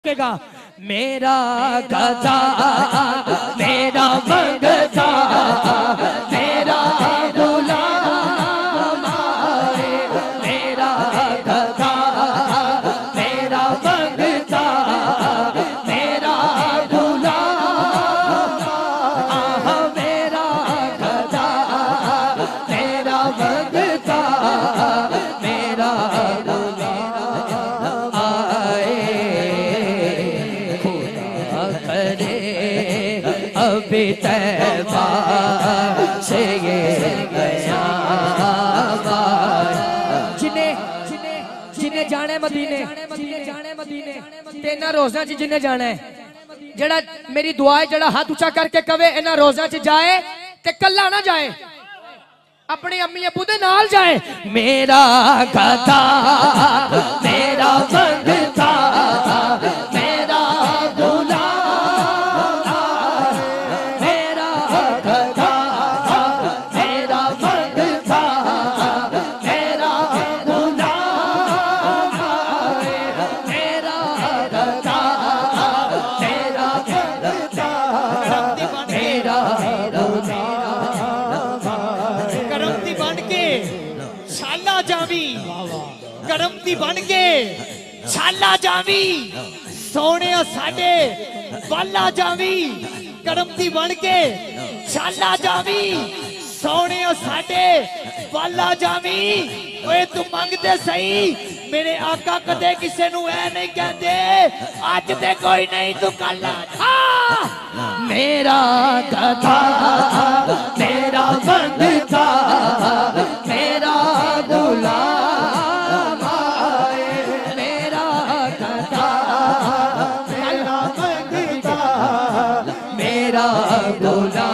मेरा गधा मेरा मंगता मेरा गुलाम आए, मेरा गधा मेरा मंगता मेरा गुलाम आहा, मेरा गधा मेरा मंगता मेरा गुलाम आए। अभी तैबा से ये गया जिन्हें जाने मदीने तेना रोज़ा च जिन्हें जाना है जड़ा मेरी दुआ है जड़ा हाथ ऊंचा करके कवे इन्हां रोज़ा च जाए ते कल्ला ना जाए अपने अम्मी अबू दे नाल जाए। मेरा गधा मेरा मंगता मेरा करमती बन के छाला जावी सोने साडे वाला जावी करमती बन के छाला जावी सोने साडे वाला जावी। ओए तू मंगते सही मेरे आका कदे किसे नू ऐ नहीं कहते अज ते कोई नहीं तू कल आ। मेरा गधा मेरा मंगता मेरा गुलाम आए, मेरा गधा मेरा मंगता मेरा गुलाम